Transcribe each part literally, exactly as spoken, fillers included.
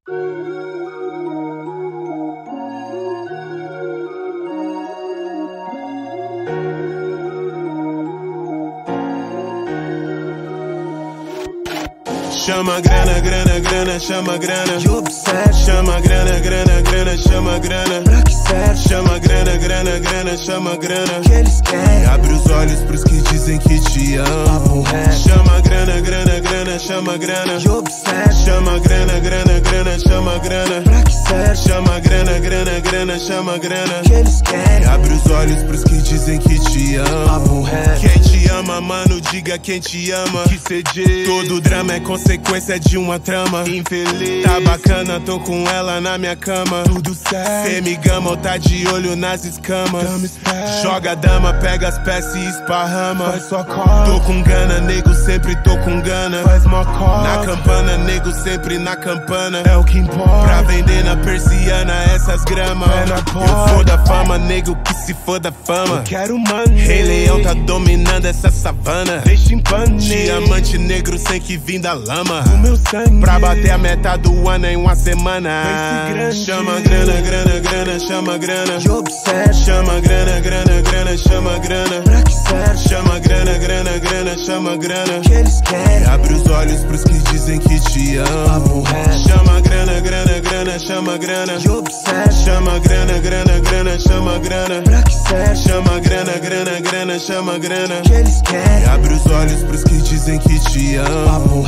Chama grana, grana, grana, chama grana. E observe. Chama grana, grana, grana, chama grana. Pra que serve? Chama grana, grana, grana, chama grana. Que eles querem. Abre os olhos pros que dizem que te amam. Chama grana, grana, grana, chama grana. E observe. Chama grana, grana, grana, chama grana. Pra que serve? Chama grana, grana, grana, chama grana. Que eles querem. Abre os olhos pros que dizem que te amam. Quem te ama, mano, diga quem te ama. Que cê diz? Todo drama é consequência de uma trama. Infeliz. Tá bacana, tô com ela na minha cama. Tudo certo. Cê me gama ou tá de olho nas escamas. Joga a dama, pega as peças e esparrama. Faz sua cor. Tô com gana, nego, sempre tô com gana. Faz uma cor. Na campana, nego, sempre na campana. É o que importa. Pra vender na persiana essas gramas. Eu sou da fama, nego, que se for da fama. Eu quero money. Rei Leão tá dominando essa savana. Deixa em pane. Diamante negro sem que vim da lama. O meu sangue. Pra bater a meta do ano em uma semana. Pense grande. Chama grana, grana, grana, chama grana. E observe. Chama grana, grana, grana, chama grana. Pra que serve? Chama grana, grana, grana, chama grana. Que eles querem. Abre os olhos pros que dizem que te amam. Chama grana, grana, grana, chama grana. E observe. Chama grana, grana, grana, chama grana. Pra que serve? Chama grana, grana, grana, chama grana. Que eles querem. Abre os olhos pros que dizem que te amam.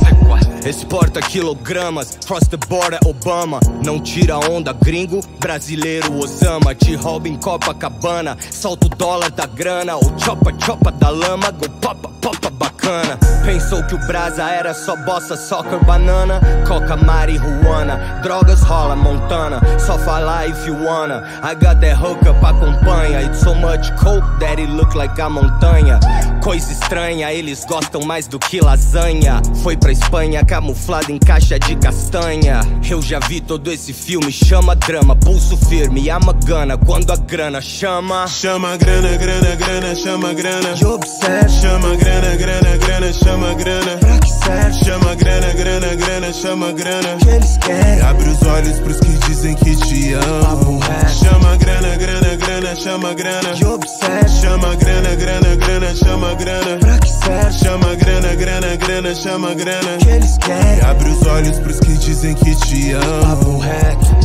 Exporta quilogramas, cross the border Obama. Não tira onda gringo, brasileiro Osama. Te rouba em Copacabana, solta o dólar da grana. Ou chopa, chopa da lama, go popa, popa bacana. Pensou que o brasa era só bossa, soccer, banana. Coca, marihuana, drogas rola, Montana. Só falar if you wanna, I got that hookup, acompanha. It's so much coke that it look like a montanha. Coisa estranha, eles gostam mais do que lasanha. Foi pra Espanha, camuflado em caixa de castanha. Eu já vi todo esse filme, chama drama. Pulso firme, ama gana, quando a grana chama. Chama grana, grana, grana, chama grana. E observe. Chama grana, grana, grana, chama grana. Pra que serve? Chama grana, grana, grana, chama grana. Que eles querem. Abre os olhos pros que dizem que te amam. Chama grana, grana, grana, chama grana. E observe. Chama grana, grana, grana, chama grana. Pra que serve? Chama grana, grana, grana, chama grana. Que eles querem. Abre os olhos pros que dizem que te amam. Papo reto.